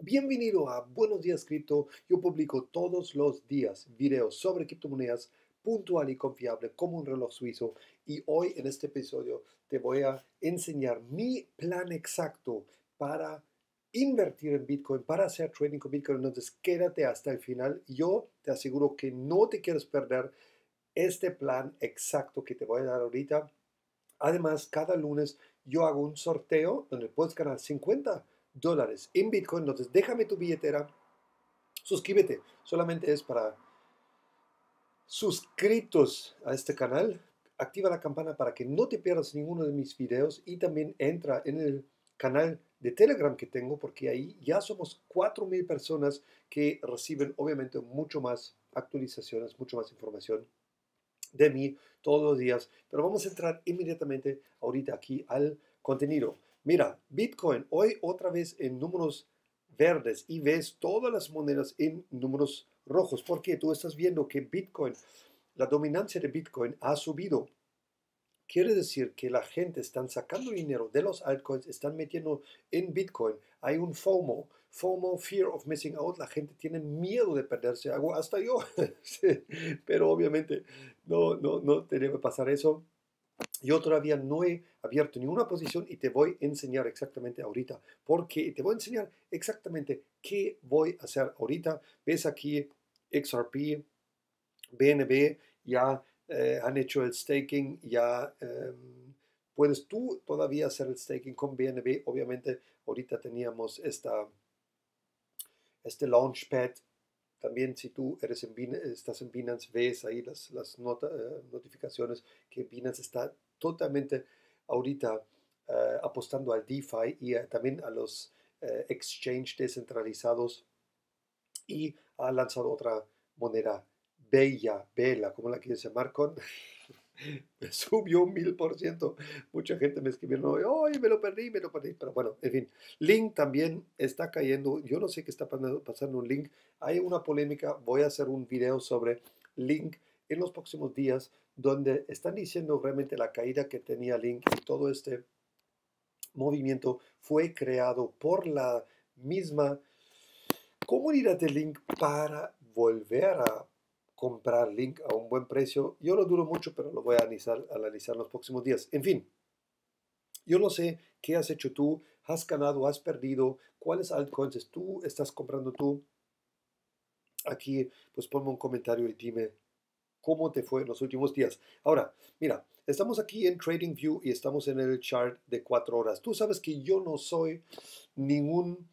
Bienvenido a Buenos Días Cripto. Yo publico todos los días videos sobre criptomonedas puntual y confiable como un reloj suizo. Y hoy en este episodio te voy a enseñar mi plan exacto para invertir en Bitcoin, para hacer trading con Bitcoin. Entonces quédate hasta el final. Yo te aseguro que no te quieres perder este plan exacto que te voy a dar ahorita. Además, cada lunes yo hago un sorteo donde puedes ganar $50 en Bitcoin. Entonces, déjame tu billetera, suscríbete. Solamente es para suscritos a este canal. Activa la campana para que no te pierdas ninguno de mis videos y también entra en el canal de Telegram que tengo porque ahí ya somos 4,000 personas que reciben obviamente mucho más actualizaciones, mucho más información de mí todos los días. Pero vamos a entrar inmediatamente ahorita aquí al contenido. Mira, Bitcoin hoy otra vez en números verdes y ves todas las monedas en números rojos porque tú estás viendo que Bitcoin, la dominancia de Bitcoin ha subido. Quiere decir que la gente está sacando dinero de los altcoins, están metiendo en Bitcoin. Hay un FOMO, Fear of Missing Out. La gente tiene miedo de perderse algo, hasta yo. Sí, pero obviamente no te debe pasar eso. Yo todavía no he abierto ninguna posición y te voy a enseñar exactamente ahorita. Porque te voy a enseñar exactamente qué voy a hacer ahorita. Ves aquí XRP, BNB ya han hecho el staking, ya puedes tú todavía hacer el staking con BNB. Obviamente, ahorita teníamos este Launchpad. También si tú estás en Binance, ves ahí las notificaciones que Binance está totalmente ahorita apostando al DeFi y también a los exchange descentralizados y ha lanzado otra moneda bella, como la quieres llamar, con subió 1000%. Mucha gente me escribió, no, ¡ay, me lo perdí, me lo perdí! Pero bueno, en fin, Link también está cayendo. Yo no sé qué está pasando en Link. Hay una polémica. Voy a hacer un video sobre Link en los próximos días, donde están diciendo realmente la caída que tenía Link y todo este movimiento fue creado por la misma comunidad de Link para volver a comprar Link a un buen precio. Yo lo duro mucho, pero lo voy a analizar en los próximos días. En fin, yo no sé qué has hecho tú, has ganado, has perdido, cuáles altcoins tú estás comprando tú. Aquí, pues ponme un comentario y dime cómo te fue en los últimos días. Ahora, mira, estamos aquí en TradingView y estamos en el chart de 4 horas. Tú sabes que yo no soy ningún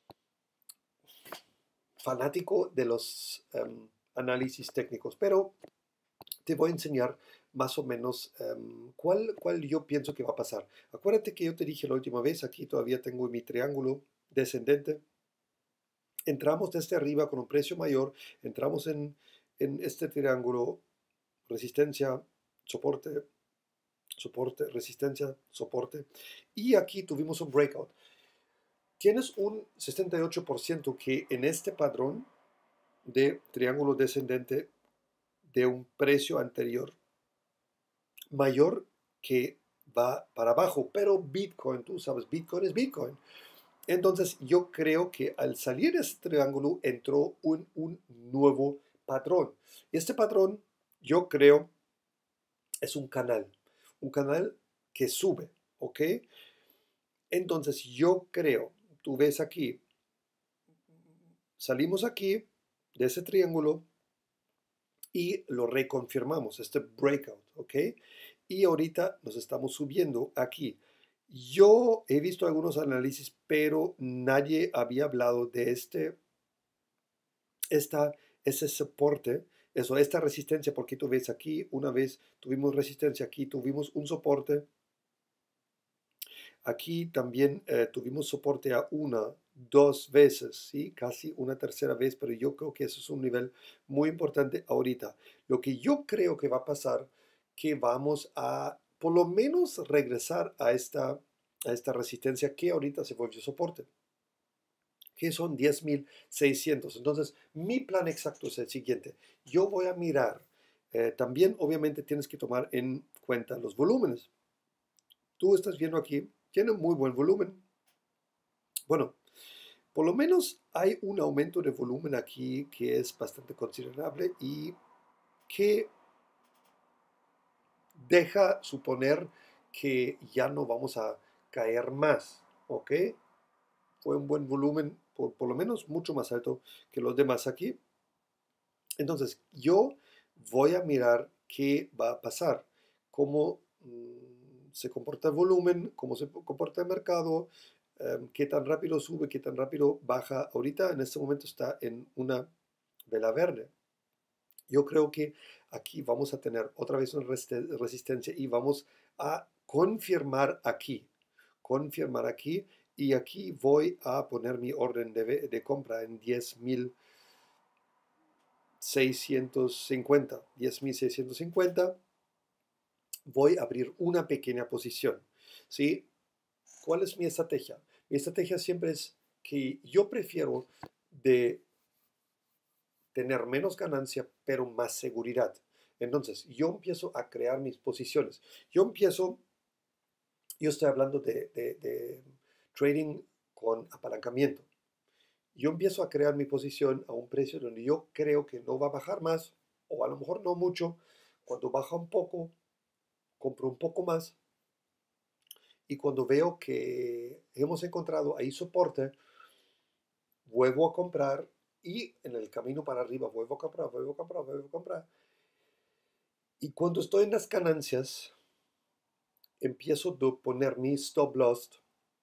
fanático de los análisis técnicos, pero te voy a enseñar más o menos cuál yo pienso que va a pasar. Acuérdate que yo te dije la última vez, aquí todavía tengo mi triángulo descendente. Entramos desde arriba con un precio mayor, entramos en este triángulo, resistencia, soporte, soporte, resistencia, soporte, y aquí tuvimos un breakout. Tienes un 68% que en este padrón de triángulo descendente de un precio anterior mayor que va para abajo, pero Bitcoin, tú sabes, Bitcoin es Bitcoin. Entonces yo creo que al salir de este triángulo entró un nuevo patrón. Y este patrón yo creo es un canal que sube, ¿ok? Entonces yo creo, tú ves aquí, salimos aquí de ese triángulo y lo reconfirmamos, este breakout, ¿ok? Y ahorita nos estamos subiendo aquí. Yo he visto algunos análisis, pero nadie había hablado de ese soporte, esta resistencia, porque tú ves aquí, una vez tuvimos resistencia, aquí tuvimos un soporte, aquí también tuvimos soporte a dos veces, ¿sí? Casi una tercera vez, pero yo creo que eso es un nivel muy importante ahorita. Lo que yo creo que va a pasar, que vamos a por lo menos regresar a esta resistencia que ahorita se volvió soporte, que son 10,600. Entonces, mi plan exacto es el siguiente. Yo voy a mirar, también obviamente tienes que tomar en cuenta los volúmenes. Tú estás viendo aquí, tiene un muy buen volumen. Bueno, por lo menos hay un aumento de volumen aquí que es bastante considerable y que deja suponer que ya no vamos a caer más, ¿ok? Fue un buen volumen, por lo menos mucho más alto que los demás aquí. Entonces, yo voy a mirar qué va a pasar, cómo se comporta el volumen, cómo se comporta el mercado, qué tan rápido sube, qué tan rápido baja. Ahorita en este momento está en una vela verde. Yo creo que aquí vamos a tener otra vez una resistencia y vamos a confirmar aquí y aquí voy a poner mi orden de compra en 10.650. Voy a abrir una pequeña posición, ¿sí? ¿Cuál es mi estrategia? Mi estrategia siempre es que yo prefiero de tener menos ganancia, pero más seguridad. Entonces, yo empiezo a crear mis posiciones. Yo estoy hablando de trading con apalancamiento. Yo empiezo a crear mi posición a un precio donde yo creo que no va a bajar más, o a lo mejor no mucho. Cuando baja un poco, compro un poco más. Y cuando veo que hemos encontrado ahí soporte, vuelvo a comprar y en el camino para arriba vuelvo a comprar, vuelvo a comprar, vuelvo a comprar. Y cuando estoy en las ganancias, empiezo a poner mi stop loss,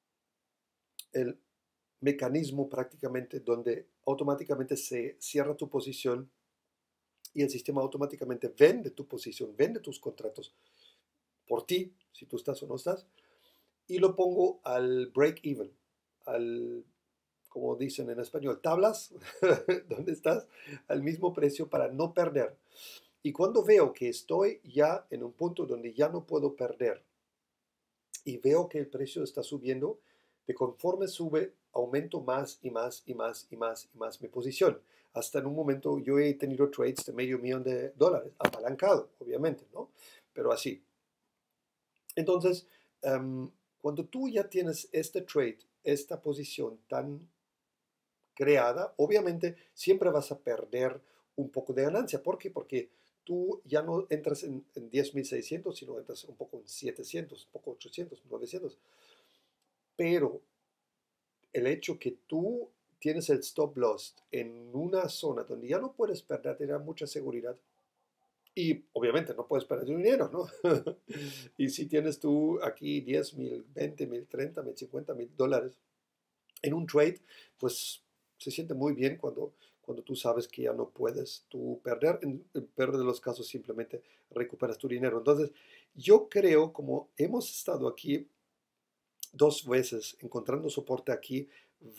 el mecanismo prácticamente donde automáticamente se cierra tu posición y el sistema automáticamente vende tu posición, vende tus contratos por ti, si tú estás o no estás, y lo pongo al break even, al, como dicen en español, tablas, donde estás al mismo precio para no perder. Y cuando veo que estoy ya en un punto donde ya no puedo perder y veo que el precio está subiendo, de conforme sube, aumento más y más y más y más y más mi posición. Hasta en un momento yo he tenido trades de $500,000, apalancado, obviamente, ¿no? Pero así. Entonces, cuando tú ya tienes este trade, esta posición tan creada, obviamente siempre vas a perder un poco de ganancia. ¿Por qué? Porque tú ya no entras en 10.600, sino entras un poco en 700, un poco 800, 900. Pero el hecho que tú tienes el stop loss en una zona donde ya no puedes perder, te da mucha seguridad. Y obviamente no puedes perder tu dinero, ¿no? Y si tienes tú aquí 10,000, 20,000, 30,000, $50,000 en un trade, pues se siente muy bien cuando tú sabes que ya no puedes tú perder. En el peor de los casos simplemente recuperas tu dinero. Entonces, yo creo, como hemos estado aquí dos veces encontrando soporte aquí,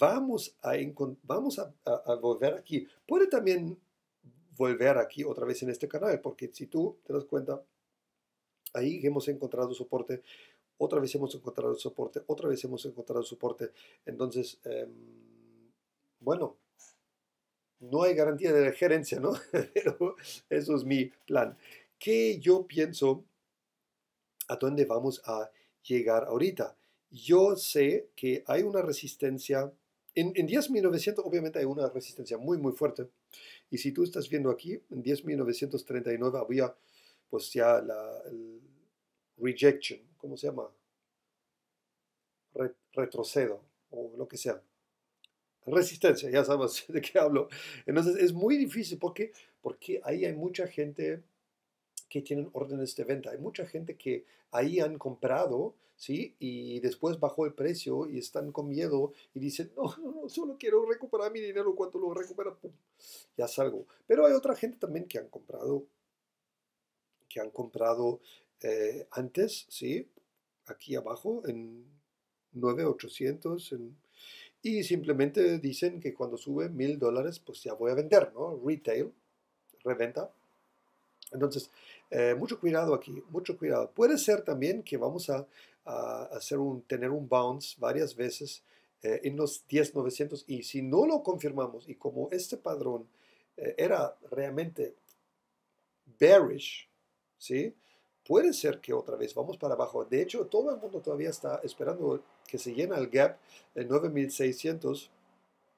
vamos a volver aquí. Puede también volver aquí otra vez en este canal, porque si tú te das cuenta, ahí hemos encontrado soporte, otra vez hemos encontrado soporte, otra vez hemos encontrado soporte. Entonces, bueno, no hay garantía de gerencia, ¿no? Pero eso es mi plan. ¿Qué yo pienso a dónde vamos a llegar ahorita? Yo sé que hay una resistencia. En 10.900 obviamente hay una resistencia muy, muy fuerte. Y si tú estás viendo aquí, en 10.939 había pues ya el rejection, ¿cómo se llama? Retrocedo o lo que sea. Resistencia, ya sabes de qué hablo. Entonces es muy difícil porque ahí hay mucha gente que tienen órdenes de venta. Hay mucha gente que ahí han comprado, ¿sí? Y después bajó el precio y están con miedo y dicen, no, no, no, solo quiero recuperar mi dinero. Cuando lo recupera, pum, ya salgo. Pero hay otra gente también que han comprado antes, ¿sí? Aquí abajo en 9,800 y simplemente dicen que cuando sube $1,000, pues ya voy a vender, ¿no? Retail, reventa. Entonces, mucho cuidado aquí, mucho cuidado. Puede ser también que vamos a tener un bounce varias veces en los 10,900 y si no lo confirmamos y como este padrón era realmente bearish, ¿sí? Puede ser que otra vez vamos para abajo. De hecho, todo el mundo todavía está esperando que se llene el gap, el 9,600.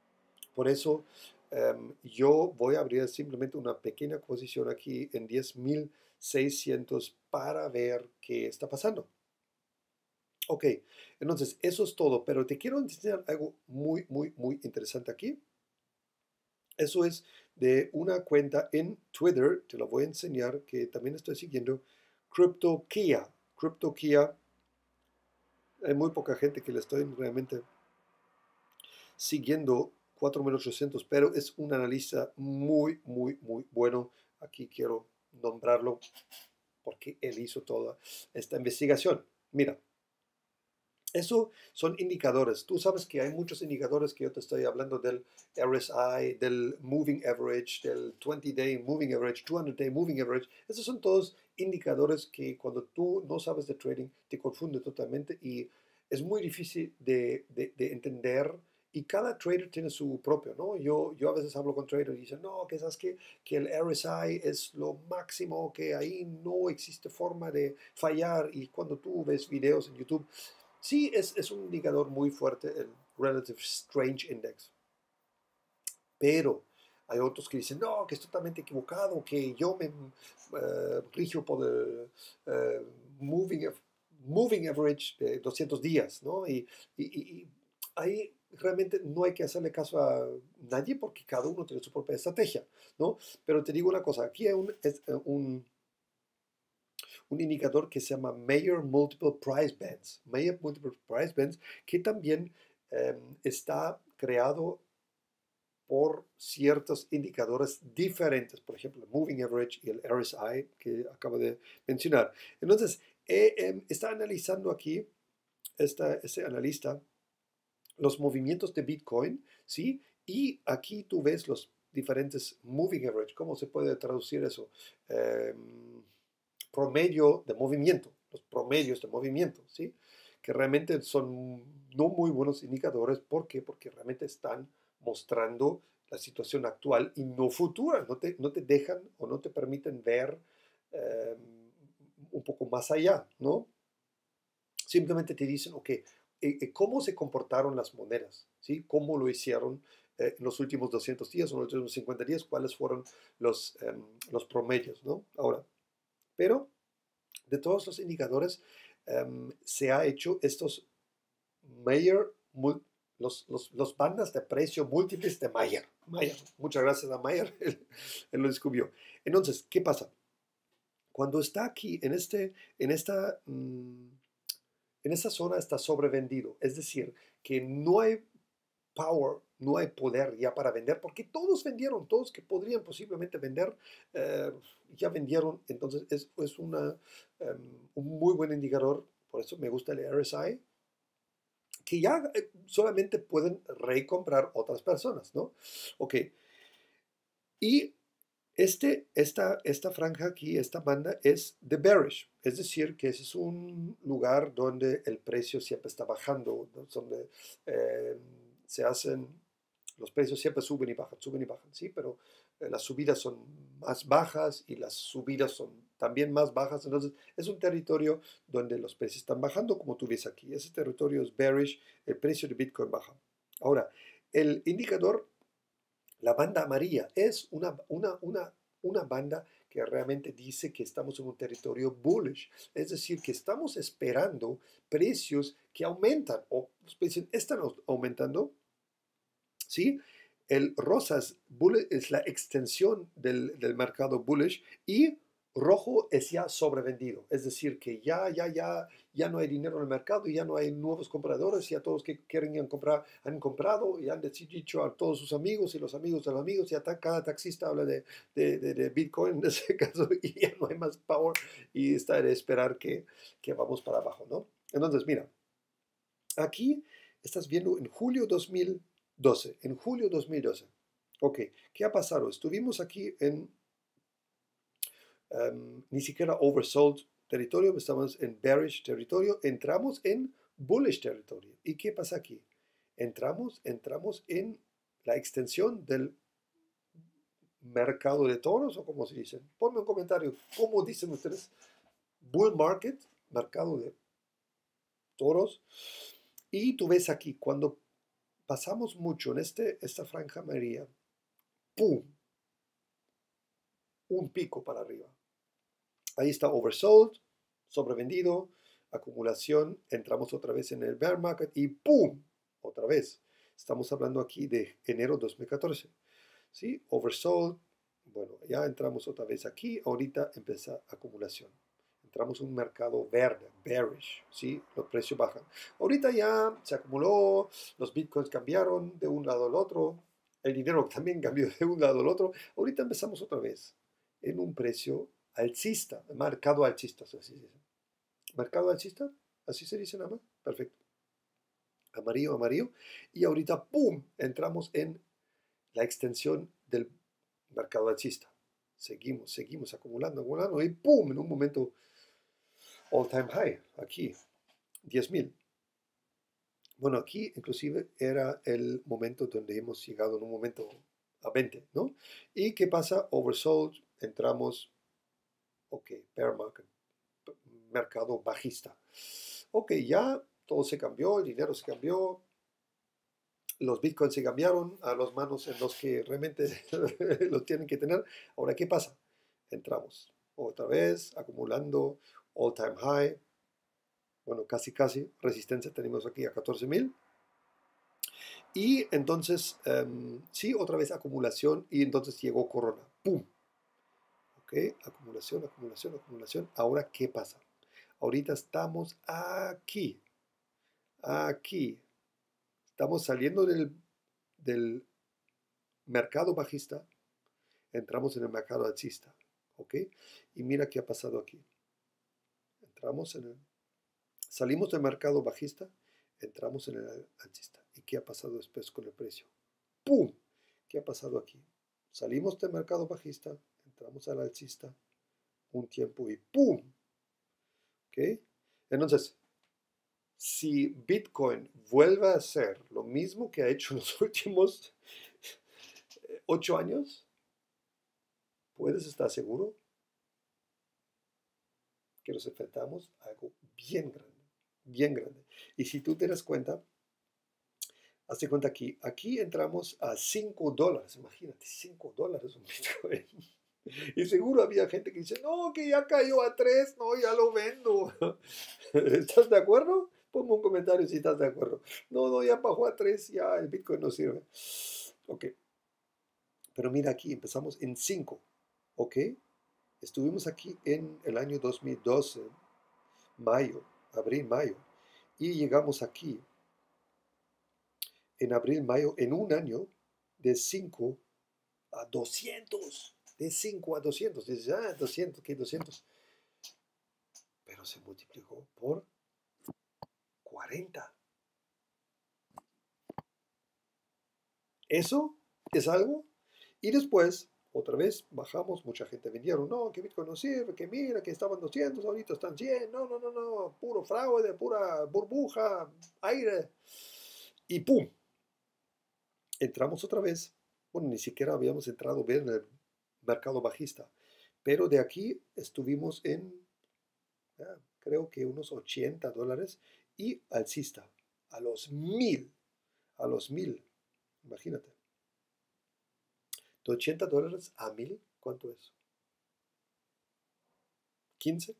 Por eso yo voy a abrir simplemente una pequeña posición aquí en 10.600 para ver qué está pasando. Ok, entonces eso es todo, pero te quiero enseñar algo muy, muy, muy interesante aquí. Eso es de una cuenta en Twitter, te lo voy a enseñar, que también estoy siguiendo, CryptoKia. CryptoKia, hay muy poca gente que le estoy realmente siguiendo, 4.800, pero es un analista muy, muy, muy bueno. Aquí quiero nombrarlo porque él hizo toda esta investigación. Mira, eso son indicadores. Tú sabes que hay muchos indicadores que yo te estoy hablando del RSI, del Moving Average, del 20-day Moving Average, 200-day Moving Average. Esos son todos indicadores que cuando tú no sabes de trading te confunde totalmente y es muy difícil de entender. Y cada trader tiene su propio, ¿no? Yo a veces hablo con traders y dicen, no, que sabes que el RSI es lo máximo, que ahí no existe forma de fallar. Y cuando tú ves videos en YouTube, sí, es un indicador muy fuerte, el Relative Strange Index, pero hay otros que dicen, no, que es totalmente equivocado, que yo me rijo por el eh, moving, moving average de 200 días, ¿no? Y ahí realmente no hay que hacerle caso a nadie porque cada uno tiene su propia estrategia, ¿no? Pero te digo una cosa, aquí hay un indicador que se llama Mayer Multiple Price Bands. Mayer Multiple Price Bands, que también está creado por ciertos indicadores diferentes, por ejemplo, el Moving Average y el RSI que acabo de mencionar. Entonces, está analizando aquí, este analista, los movimientos de Bitcoin, ¿sí? Y aquí tú ves los diferentes Moving Average. ¿Cómo se puede traducir eso? Eh, Promedio de movimiento, los promedios de movimiento, ¿sí? Que realmente son no muy buenos indicadores. ¿Por qué? Porque realmente están mostrando la situación actual y no futura. No te dejan o no te permiten ver eh, un poco más allá, ¿no? Simplemente te dicen, ok, ¿cómo se comportaron las monedas? ¿Sí? ¿Cómo lo hicieron en los últimos 200 días o en los últimos 50 días? ¿Cuáles fueron los promedios, ¿no? Ahora, pero de todos los indicadores, se ha hecho estos Mayer, los bandas de precio múltiples de Mayer. Mayer, muchas gracias a Mayer, él lo descubrió. Entonces, ¿qué pasa? Cuando está aquí, en esta zona está sobrevendido, es decir, que no hay power, no hay poder ya para vender, porque todos vendieron, todos que podrían posiblemente vender, eh, ya vendieron. Entonces es un muy buen indicador, por eso me gusta el RSI, que ya solamente pueden recomprar otras personas, ¿no? Ok, y esta franja aquí, esta banda es de bearish, es decir, que ese es un lugar donde el precio siempre está bajando, ¿no? Donde eh, se hacen, los precios siempre suben y bajan, ¿sí? Pero las subidas son más bajas y las subidas son también más bajas. Entonces es un territorio donde los precios están bajando, como tú ves aquí. Ese territorio es bearish, el precio de Bitcoin baja. Ahora, el indicador, la banda amarilla, es una banda que realmente dice que estamos en un territorio bullish, es decir, que estamos esperando precios que aumentan o los precios están aumentando, ¿sí? El rosa es la extensión del mercado bullish y rojo es ya sobrevendido, es decir, que ya no hay dinero en el mercado y ya no hay nuevos compradores, ya todos que quieren comprar han comprado y han dicho a todos sus amigos y los amigos de los amigos, ya cada taxista habla de Bitcoin en ese caso y ya no hay más power y está de esperar que vamos para abajo, ¿no? Entonces, mira, aquí estás viendo en julio 2012, en julio 2012. Ok, ¿qué ha pasado? Estuvimos aquí en ni siquiera oversold territorio, estamos en bearish territorio, entramos en bullish territorio. ¿Y qué pasa aquí? Entramos en la extensión del mercado de toros, o como se dice. Ponme un comentario, ¿cómo dicen ustedes? Bull market, mercado de toros. Y tú ves aquí, cuando pasamos mucho en esta franja amarilla, ¡pum! Un pico para arriba. Ahí está oversold, sobrevendido, acumulación, entramos otra vez en el bear market y ¡pum! Otra vez. Estamos hablando aquí de enero 2014. ¿Sí? Oversold, bueno, ya entramos otra vez aquí, ahorita empieza acumulación. Entramos en un mercado verde, bearish, ¿sí? Los precios bajan. Ahorita ya se acumuló, los bitcoins cambiaron de un lado al otro, el dinero también cambió de un lado al otro. Ahorita empezamos otra vez en un precio alcista, mercado alcista, así se dice. Mercado alcista, así se dice nada más, perfecto. Amarillo, amarillo. Y ahorita, ¡pum!, entramos en la extensión del mercado alcista. Seguimos acumulando, acumulando y ¡pum!, en un momento all time high, aquí, 10.000. Bueno, aquí inclusive era el momento donde hemos llegado en un momento a 20, ¿no? ¿Y qué pasa? Oversold, entramos, ok, bear market, mercado bajista. Ok, ya todo se cambió, el dinero se cambió, los bitcoins se cambiaron a las manos en los que realmente los tienen que tener. Ahora, ¿qué pasa? Entramos otra vez acumulando all time high. Bueno, casi, resistencia tenemos aquí a 14.000. Y entonces, sí, otra vez acumulación y entonces llegó Corona. ¡Pum! Ok, acumulación, acumulación, acumulación. Ahora, ¿qué pasa? Ahorita estamos aquí. Aquí. Estamos saliendo del mercado bajista. Entramos en el mercado alcista. ¿Ok? Y mira qué ha pasado aquí. Salimos del mercado bajista, entramos en el alcista. ¿Y qué ha pasado después con el precio? ¡Pum! ¿Qué ha pasado aquí? Salimos del mercado bajista, entramos al alcista un tiempo y ¡pum! ¿Ok? Entonces, si Bitcoin vuelve a hacer lo mismo que ha hecho en los últimos 8 años, puedes estar seguro que nos enfrentamos a algo bien grande, bien grande. Y si tú te das cuenta, hazte cuenta aquí entramos a $5, imagínate, $5 un Bitcoin. Y seguro había gente que dice, no, que ya cayó a 3, no, ya lo vendo. ¿Estás de acuerdo? Ponme un comentario si estás de acuerdo. No, no, ya bajó a 3, ya el Bitcoin no sirve. Ok, pero mira aquí, empezamos en 5, ok. Estuvimos aquí en el año 2012, mayo, abril, mayo, y llegamos aquí en abril, mayo, en un año de 5 a 200, de 5 a 200, dices, 200, ¿qué 200? Pero se multiplicó por 40. Eso es algo. Y después, otra vez, bajamos, mucha gente vendieron, no, que Bitcoin no sirve, que mira, que estaban 200, ahorita están 100, no, no, no, no, puro fraude, pura burbuja, aire. Y ¡pum! Entramos otra vez. Bueno, ni siquiera habíamos entrado bien en el mercado bajista. Pero de aquí estuvimos en, creo que unos $80 y alcista, a los 1.000, a los 1.000, imagínate. De $80 a 1.000, ¿cuánto es? 15.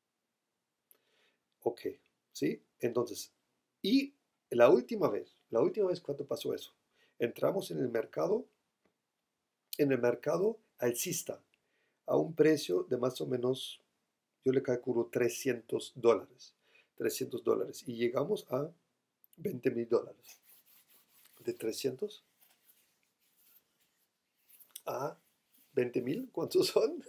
Ok, ¿sí? Entonces, y la última vez, ¿cuánto pasó eso? Entramos en el mercado alcista, a un precio de más o menos, yo le calculo $300, $300, y llegamos a $20.000. De 300 a 20.000, ¿cuántos son?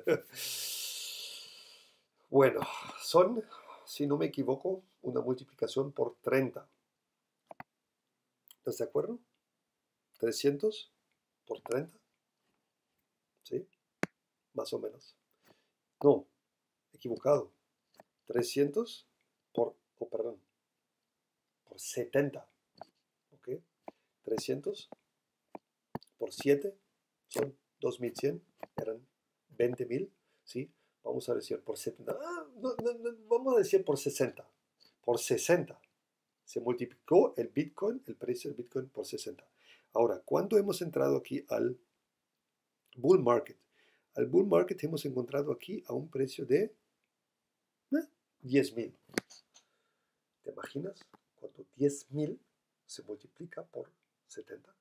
Bueno, son, si no me equivoco, una multiplicación por 30. ¿Estás de acuerdo? 300 por 30, ¿sí? Más o menos. No, equivocado. 300 perdón, por 70, ¿ok? 300 por 7 son 2.100, eran 20.000, ¿sí? Vamos a decir por 70, no, vamos a decir por 60, por 60, Se multiplicó el Bitcoin, el precio del Bitcoin por 60. Ahora, ¿cuándo hemos entrado aquí al bull market? Al bull market hemos encontrado aquí a un precio de 10.000. ¿Te imaginas? Cuando 10.000 se multiplica por 70.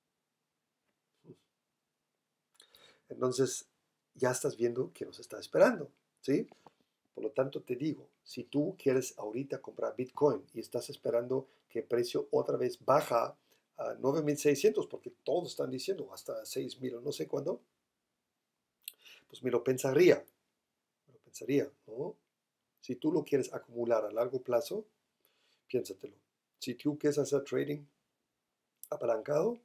Entonces, ya estás viendo que nos está esperando, ¿sí? Por lo tanto, te digo, si tú quieres ahorita comprar Bitcoin y estás esperando que el precio otra vez baja a 9.600, porque todos están diciendo hasta 6.000 o no sé cuándo, pues me lo pensaría, ¿no? Si tú lo quieres acumular a largo plazo, piénsatelo. Si tú quieres hacer trading apalancado,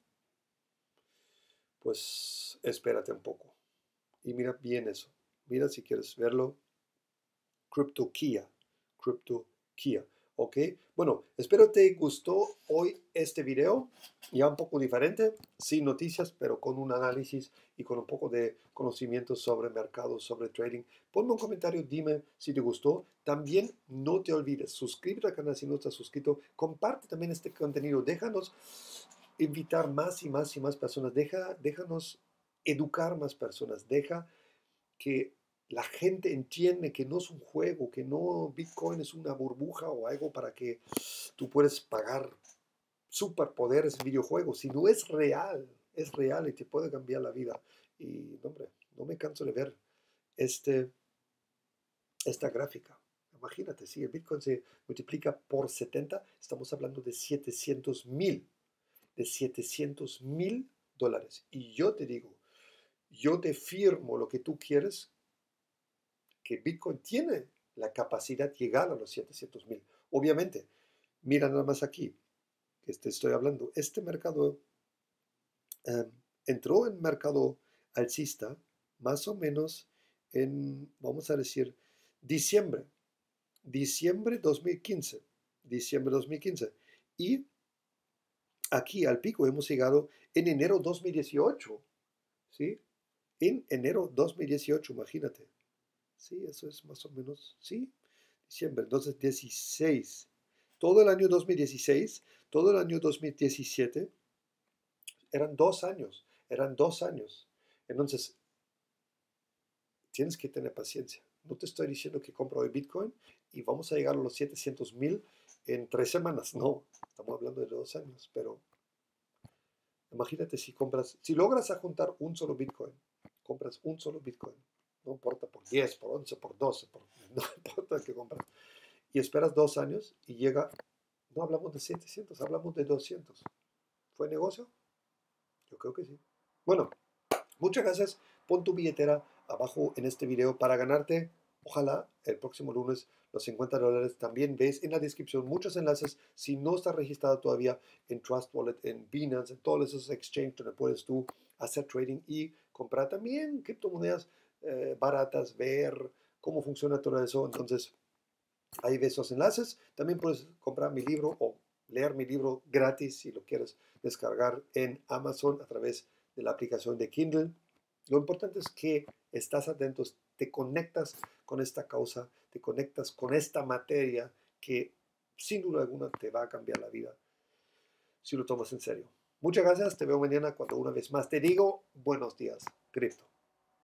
pues espérate un poco y mira bien eso. Mira si quieres verlo. CryptoKia. CryptoKia. ¿Ok? Bueno, espero te gustó hoy este video. Ya un poco diferente, sin noticias, pero con un análisis y con un poco de conocimiento sobre mercados, sobre trading. Ponme un comentario, dime si te gustó. También no te olvides, suscríbete al canal si no estás suscrito. Comparte también este contenido. Déjanos invitar más y más y más personas. Déjanos educar más personas. Deja que la gente entiende que no es un juego, que no Bitcoin es una burbuja o algo para que tú puedes pagar superpoderes en videojuegos, sino es real y te puede cambiar la vida. Y, hombre, no me canso de ver este, esta gráfica. Imagínate, si el Bitcoin se multiplica por 70, estamos hablando de 700.000, de 700.000 dólares. Y yo te digo, yo te firmo lo que tú quieres, que Bitcoin tiene la capacidad de llegar a los 700.000. Obviamente, mira nada más aquí, que te estoy hablando, este mercado entró en mercado alcista más o menos en, vamos a decir, diciembre, diciembre 2015, diciembre 2015. Y aquí al pico hemos llegado en enero 2018, ¿sí? En enero 2018, imagínate. Sí, eso es más o menos, sí, diciembre. Entonces, 16. Todo el año 2016, todo el año 2017, eran 2 años. Entonces, tienes que tener paciencia. No te estoy diciendo que compro hoy Bitcoin y vamos a llegar a los 700.000 en 3 semanas. No, estamos hablando de 2 años. Pero imagínate si logras juntar un solo Bitcoin, compras un solo Bitcoin. No importa por 10, por 11, por 12, no importa que compras. Y esperas 2 años y llega, no hablamos de 700, hablamos de 200. ¿Fue negocio? Yo creo que sí. Bueno, muchas gracias. Pon tu billetera abajo en este video para ganarte, ojalá, el próximo lunes los $50. También ves en la descripción muchos enlaces. Si no estás registrado todavía en Trust Wallet, en Binance, en todos esos exchanges donde puedes tú hacer trading y comprar también criptomonedas baratas, ver cómo funciona todo eso. Entonces, ahí ves esos enlaces. También puedes comprar mi libro o leer mi libro gratis si lo quieres descargar en Amazon a través de la aplicación de Kindle. Lo importante es que estás atento, te conectas con esta causa, te conectas con esta materia que sin duda alguna te va a cambiar la vida si lo tomas en serio. Muchas gracias, te veo mañana cuando una vez más te digo buenos días, cripto.